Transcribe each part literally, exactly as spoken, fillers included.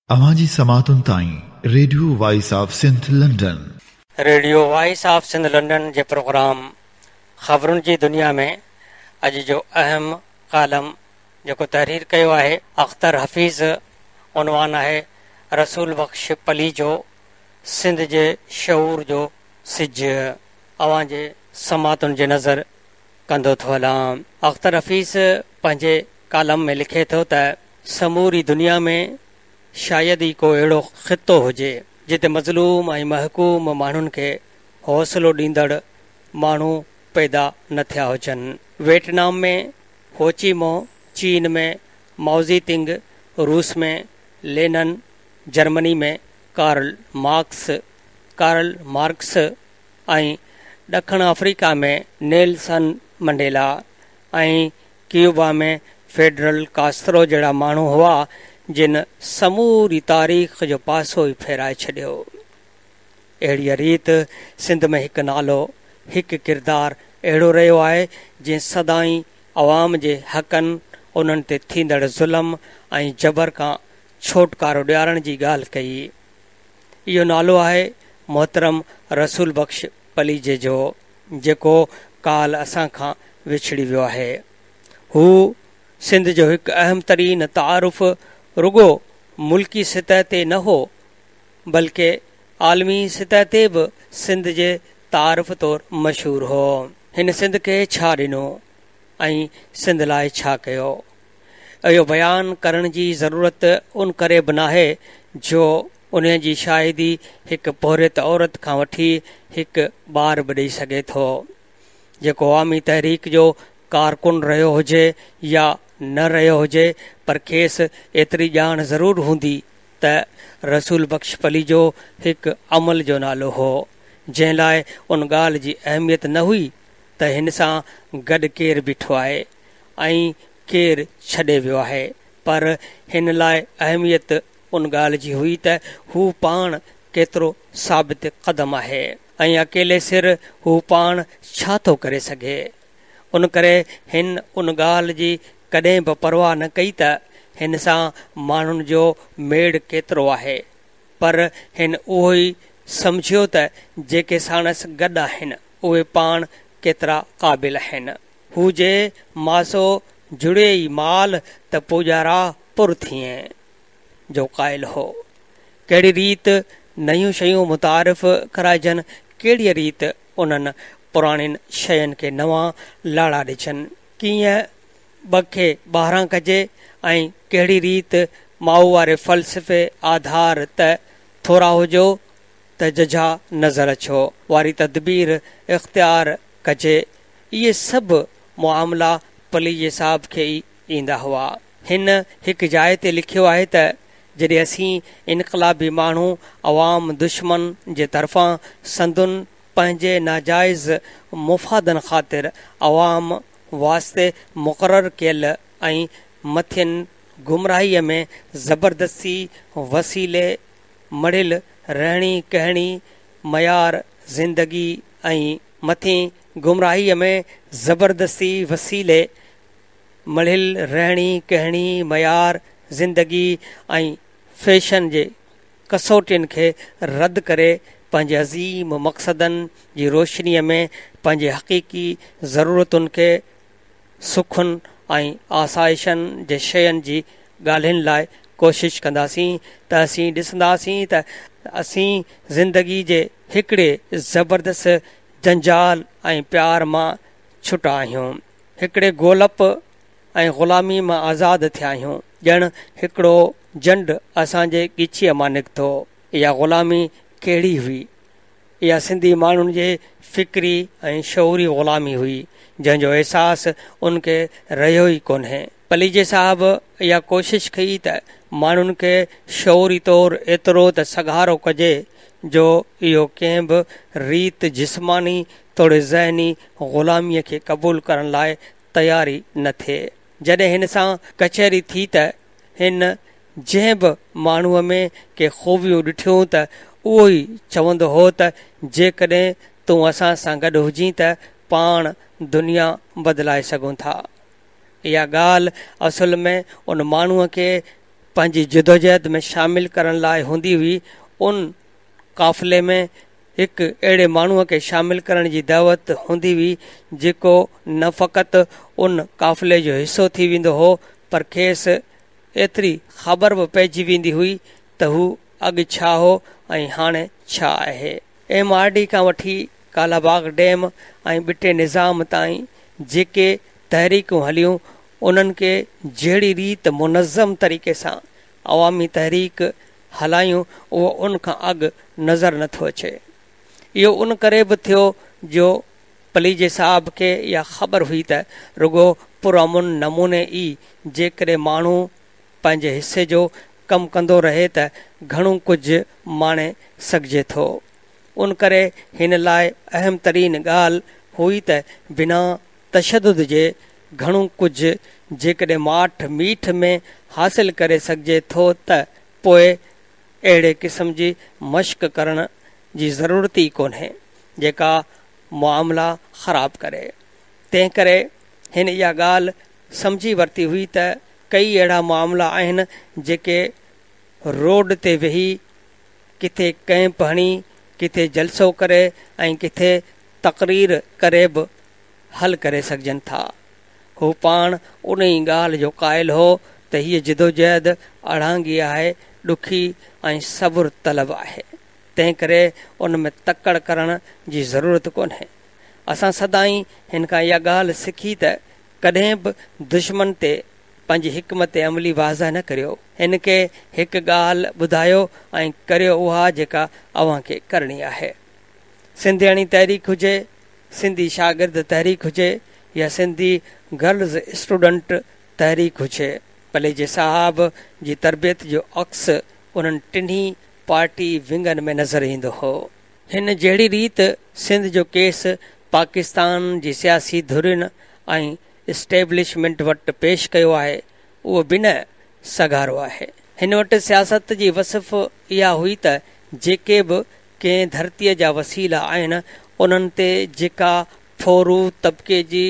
अवांजी समातुन ताईं radio voice of Sindh London. Radio voice of Sindh London जे प्रोग्राम ख़बरुनि जी दुनिया में अॼु जो अहम कालम जेको तहरीर कयो आहे अख्तर हफ़ीज़, उनवान आहे रसूल बख़्श पली जो सिंध जे शऊर जो सिज। अवां जे समातुनि जे नज़र कंदो थो हलां। अख्तर हफ़ीज़ पंहिंजे कालम में लिखे थो त समूरी दुनिया में शायदि ई को अहिड़ो ख़ितो हुजे जिते मज़लूम ऐं महकूम माण्हुनि खे हौसलो ॾींदड़ माण्हू पैदा न थिया हुजनि। वियतनाम में होचीमो, चीन में माओज़ेतुंग, रूस में लेनिन, जर्मनी में कार्ल मार्क्स कार्ल मार्क्स ऐं ॾखण अफ्रीका में नेल्सन मंडेला ऐं क्यूबा में फेडरल कास्त्रो जहिड़ा माण्हू हुआ जिन समूरी तारीख़ जो पासो ई फेराए छॾियो। अहिड़ीअ रीति सिंध में हिकु नालो, हिकु किरदारु अहिड़ो रहियो आहे जंहिं सदाई अवाम जे हक़नि, उन्हनि ते थींदड़ ज़ुल्म ऐं जबर खां छोटकारो ॾियारण जी ॻाल्हि कई। इहो नालो आहे मोहतरम रसूल बख़्श पलीजे जो, जेको काल असां खां विछड़ी वियो आहे। हू सिंध जो हिकु अहम तरीन तारुफ़ रुगो मुल्की सतह ते न हो, बल्कि आलमी सतह ते बि सिंध जे तारुफ़ तौर मशहूर हो। हिन सिंध खे छा ॾिनो ऐं सिंध लाइ छा कयो, इहो बयान करण जी ज़रूरत उन करे बि नाहे जो उन जी शाहिदी हिकु पोहरियत औरत खां वठी हिकु ॿार बि ॾेई सघे थो, जेको अवामी तहरीक जो कारकुन रहियो हुजे या न रहियो हुजे, पर खेसि एतिरी ॼाण ज़रूरु हूंदी त रसूल बख़्श पली जो हिकु अमल जो नालो हो, जंहिं लाइ उन ॻाल्हि जी अहमियत न हुई त हिन सां गॾु केरु बीठो आहे ऐं केरु छॾे वियो आहे, पर हिन लाइ अहमियत उन ॻाल्हि जी हुई त हू पाण केतिरो साबित क़दम आहे ऐं अकेले सिर हू पाण छा थो करे सघे। उन करे हिन उन ॻाल्हि जी कॾहिं बि परवाह न कई त हिन सां माण्हुनि जो मेड़ केतिरो आहे, पर हिन उहो ई सम्झियो त जेके साणसि गॾु आहिनि उहे पाण केतिरा क़ाबिल आहिनि। हू जे मासो जुड़े ई माल त पुॼारा पुर थिए जो क़ाइल हो। कहिड़ी रीति नयूं शयूं मुतारिफ़ कराइजनि, कहिड़ी रीति उन्हनि पुराणियुनि शयुनि खे नवां लाड़ा ॾिजनि, कीअं बखे ॿाहिरां कजे ऐं कहिड़ी रीति माऊ वारे फ़लसफ़े आधार त थोरा हुजो त जझा नज़र अचो वारी तदबीर इख़्तियार कजे। इहे सभु मुआमला पली जे साहब खे ई ईंदा हुआ। हिन हिकु जाइ ते लिखियो आहे त जॾहिं असीं इनक़लाबी माण्हू अवाम दुश्मन जे तरफ़ां संदुन पंहिंजे नाजाइज़ मुफ़ादनि ख़ातिर अवाम वास्ते मुक़ररु कयल ऐं मथियनि गुमराहीअ में ज़बरदस्ती वसीले मढ़ियल रहणी कहणी मयार ज़िंदगी ऐं मथे गुमराहीअ में ज़बरदस्ती वसीले मढ़ियल रहणी कहणी मयार ज़िंदगी ऐं फैशन जे कसौटियुनि खे रद्द करे पंहिंजे अज़ीम मक़सदनि जी रोशनीअ में पंहिंजे हक़ीक़ी ज़रूरतुनि खे सुखुनि ऐं आसाइशनि जे शयुनि जी ॻाल्हियुनि लाइ कोशिशि कंदासीं त असीं ॾिसंदासीं त असीं ज़िंदगी जे हिकिड़े ज़बरदस्त जंजाल ऐं प्यार मां छुटा आहियूं, हिकिड़े गोलप ऐं ग़ुलामी मां आज़ादु थिया आहियूं। ॼण हिकिड़ो जंड असांजे ॻिचीअ मां निकितो। इहा ग़ुलामी कहिड़ी हुई? इहा सिंधी माण्हुनि जे फ़िक्री ऐं शऊरी ग़ुलामी हुई, जंहिंजो अहसासु उनखे रहियो ई कोन्हे। पलीजे साहब इहा कोशिशि कई त माण्हुनि खे शऊरी तौरु एतिरो त सगारो कजे जो इहो कंहिं बि रीति जिस्मानी तोड़े ज़हनी ग़ुलामीअ खे क़बूल करण लाइ तयारी न थिए। जॾहिं हिन सां कचहरी थी त हिन जंहिं बि माण्हूअ में के ख़ूबियूं ॾिठियूं त उहो ई चवंदो हो त जेकॾहिं तूं असां सां गॾु हुजीं त पाण दुनिया बदिलाए सघूं था। इहा ॻाल्हि असुल में उन माण्हूअ खे पंहिंजी जिदोजहद में शामिल करण लाइ हूंदी हुई, उन काफ़िले में हिकु अहिड़े माण्हूअ खे शामिल करण जी दावत हूंदी हुई जेको न फ़क़ति उन काफ़िले जो हिसो थी वेंदो हो, पर खेसि एतिरी ख़बर बि पइजी वेंदी हुई त हू अॻु छा हो ऐं हाणे छा आहे। एम आर डी खां वठी कालाबाग डैम ऐं ॿिटे निज़ाम ताईं जेके तहरीकूं हलियूं, उन्हनि खे जहिड़ी रीति मुनज़म तरीक़े सां अवामी तहरीक हलायूं, उहो उन खां अॻु नज़र नथो अचे। इहो उन करे बि थियो जो पलीजे साहब खे इहा ख़बर हुई त रुगो पुरअमन नमूने ई जेकॾहिं माण्हू पंहिंजे हिसे जो कमु कंदो रहे त घणो कुझु माणे सघिजे थो। उन करे हिन लाइ अहम तरीन ॻाल्हि हुई त बिना तशदुद जे घणो कुझु जेकॾहिं माठ मीठ में हासिल करे सघिजे थो त पोइ अहिड़े क़िस्म जी मश्क करण जी ज़रूरत ई कोन्हे जेका मामला ख़राब करे। तंहिं करे हिन इहा ॻाल्हि सम्झी वरिती हुई त कई अहिड़ा मामला आहिनि जेके रोड ते वेही किथे कैंप हणी, किथे जलसो करे ऐं किथे तक़रीर करे बि हल करे सघजनि था। हू पाण उन ई ॻाल्हि जो क़ाइल हो त हीअ जिदोजहद अड़ांगी आहे, ॾुखी ऐं सब्र तलब आहे। तंहिं करे उन में तकड़ करण जी ज़रूरत कोन्हे। असां सदाईं हिन खां इहा ॻाल्हि सिखी त कॾहिं बि दुश्मन ते पंहिंजी हिकमत अमली वाज़ह न करियो। हिन खे हिकु ॻाल्हि ॿुधायो ऐं करियो उहा जेका अव्हां खे करणी आहे। सिंधियाणी तहरीक हुजे, सिंधी शागिर्द तहरीक हुजे या सिंधी गर्ल्स स्टूडेंट तहरीक हुजे, पलेजे साहब जी तरबियत जो अक्स उन्हनि टिन्ही पार्टी विंगनि में नज़र ईंदो हो। हिन जहिड़ी रीति सिंध जो केस पाकिस्तान जी सियासी धुरियुनि ऐं इस्टेब्लिशमेंट वटि पेश कयो आहे, उहो बि न सगारो आहे। हिन वटि सियासत जी वसिफ़ इहा हुई त जेके बि कंहिं धरतीअ जा वसीला आहिनि, उन्हनि ते जेका फोरू तबिके जी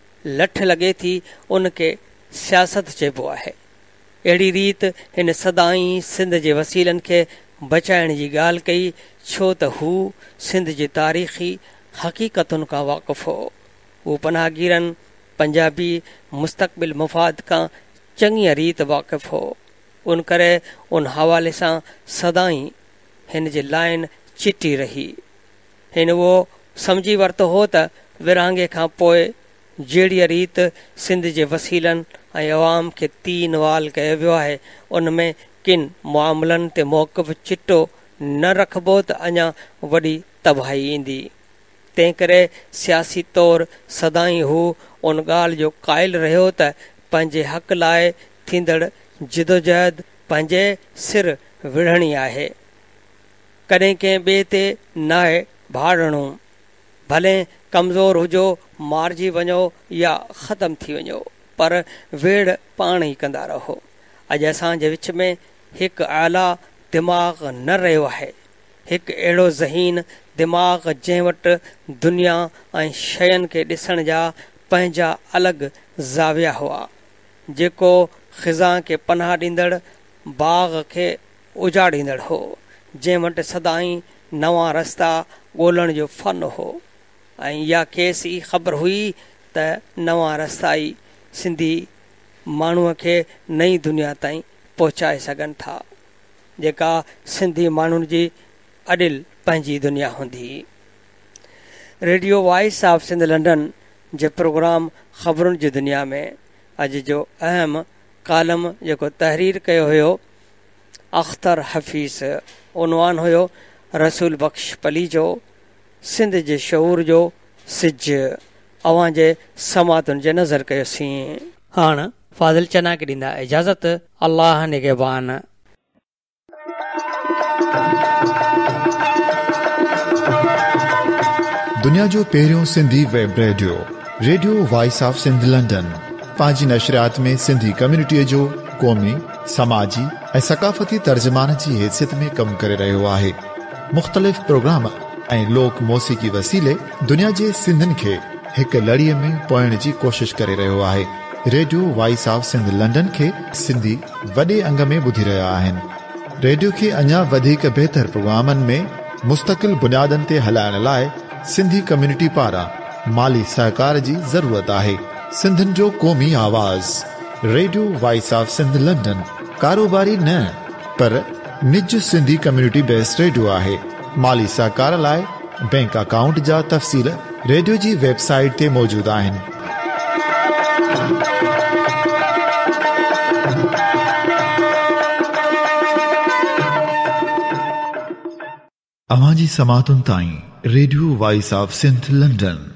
लठ लॻे थी, उनखे सियासत चइबो आहे। अहिड़ी रीति हिन सदाईं सिंध जे वसीलनि खे बचाइण जी ॻाल्हि कई, छो त हू सिंध जी तारीख़ी हक़ीक़तुनि खां वाक़ुफ़ु हो। हू पनाहगीरनि पंजाबी मुस्तक़बिल मुफ़ाद खां चङी रीति वाक़ुफ़ु हो। उन करे उन हवाले सां सदाईं हिन जी लाइन चिटी रही। हिन उहो सम्झी वरितो हो त विरहाङे खां पोइ जहिड़ी रीति सिंध जे वसीलनि ऐं अवाम खे तीन वाल कयो वियो आहे, उन में किन मामलनि ते मौक़िफ़ चिटो न रखिबो त अञा वॾी तबाही ईंदी। तंहिं करे सियासी तौरु सदाईं हू उन ॻाल्हि जो क़ाइल रहियो त पंहिंजे हक़ लाइ थींदड़ जिदोजहद पंहिंजे सिर विढ़णी आहे। कॾहिं कंहिं ॿिए ते नाहे भाड़णो, भले कमज़ोर हुजो, मारिजी वञो या ख़तमु थी वञो, पर वेड़ पाण ई कंदा रहो। अॼु असांजे विच में हिकु आला दिमाग़ न रहियो आहे, हिकु अहिड़ो ज़हीन दिमाग़ जंहिं वटि दुनिया ऐं शयुनि खे ॾिसण जा पंहिंजा अलॻि ज़ाविया हुआ, जेको ख़िज़ा खे पनाह ॾींदड़, बाग़ खे उजाड़ींदड़ हो, जंहिं वटि सदाईं नवां रस्ता ॻोल्हण जो फ़न हो। ऐं इहा खेसि ई ख़बर हुई त नवां रस्ता ई सिंधी माण्हूअ खे नई दुनिया ताईं पहुचाए सघनि था, जेका सिंधी माण्हुनि जी अडिल पंहिंजी दुनिया हूंदी। Radio voice of Sindh London जे प्रोग्राम ख़बरुनि जी दुनिया में अॼु जो अहम कालम जेको तहरीर कयो हुयो अख़्तर हफ़ीज़, उनवान हुयो रसूल बख़्श पली जो सिंध जे शऊर जो सिज। अवां जे समातुनि जे नज़र कयोसीं। हाणे फाज़िल चना खे ॾींदा इजाज़त। अल्लाह निगहबान। दुनिया जो पहिरियों Sindhi web radio radio voice of Sindh London पंहिंजी नशरियात में सिंधी कम्युनिटीअ जो क़ौमी, समाजी ऐं सक़ाफ़ती तर्जुमान जी हैसियत में कमु करे रहियो आहे। मुख़्तलिफ़ प्रोग्राम ऐं लोक मौसीक़ी वसीले दुनिया जे सिंधियुनि खे हिकु लड़ीअ में पोइण जी कोशिश करे रहियो आहे। Radio voice of Sindh London खे सिंधी वॾे अंग में ॿुधी रहिया आहिनि। रेडियो खे अञा वधीक बहितर प्रोग्रामनि में मुस्तक़िल बुनियादनि ते हलाइण लाइ सिंधी कम्युनिटी पारां माली सहकार जी ज़रूरत आहे। सिंधियुनि जो क़ौमी आवाज़ radio voice of Sindh London कारोबारी न पर निज सिंधी कम्युनिटी बेस्ड रेडियो आहे। माली सहकार लाइ बैंक अकाउंट जा तफ़सील रेडियो जी वेबसाइट ते मौजूद आहिनि। अवां जी समातुनि ताईं radio voice of Sindh London.